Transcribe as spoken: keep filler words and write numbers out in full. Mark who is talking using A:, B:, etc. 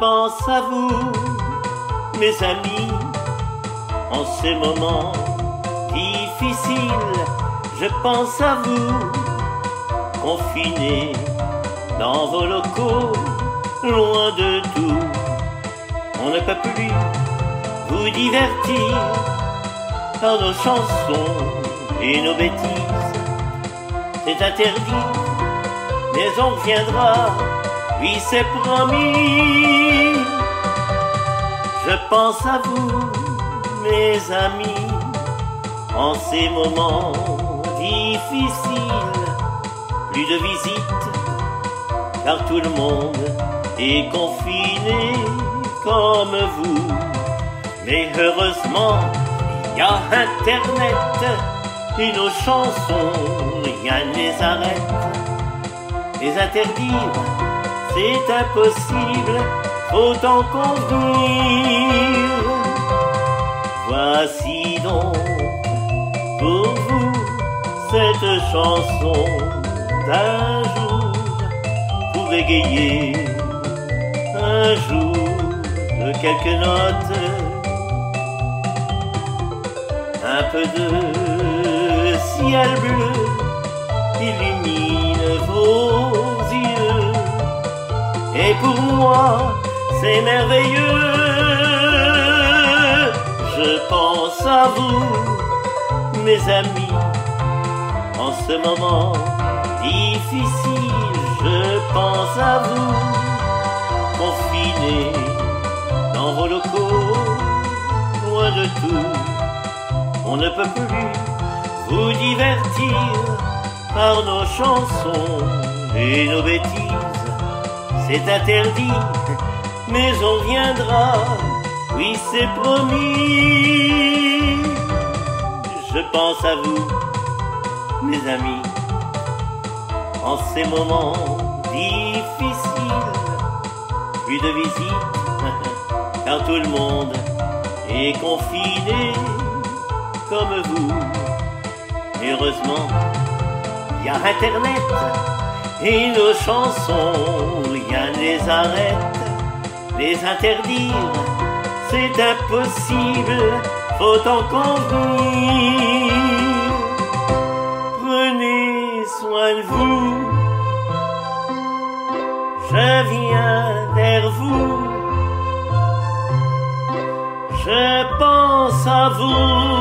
A: pense à vous, mes amis, en ces moments difficiles. Je pense à vous, confinés dans vos locaux, loin de tout. On ne peut plus vous divertir par nos chansons et nos bêtises. C'est interdit, mais on reviendra, oui c'est promis. Je pense à vous, mes amis, en ces moments difficiles. Plus de visites, car tout le monde est confiné comme vous. Mais heureusement, il y a Internet et nos chansons, rien ne les arrête. Les interdire, c'est impossible, faut en convenir. Voici donc pour vous cette chanson d'un jour pour égayer un jour de quelques notes. Un peu de ciel bleu illumine vos yeux, et pour moi c'est merveilleux. Je pense à vous, mes amis, en ce moment difficile. Je pense à vous, confinés dans vos locaux, loin de tout. On ne peut plus vous divertir par nos chansons et nos bêtises. C'est interdit, mais on viendra, oui c'est promis. Je pense à vous, mes amis, en ces moments difficiles. Plus de visites, car tout le monde est confiné comme vous. Heureusement, il y a Internet et nos chansons, rien ne les arrête. Les interdire, c'est impossible, faut en convenir. Prenez soin de vous, je viens vers vous, je pense à vous.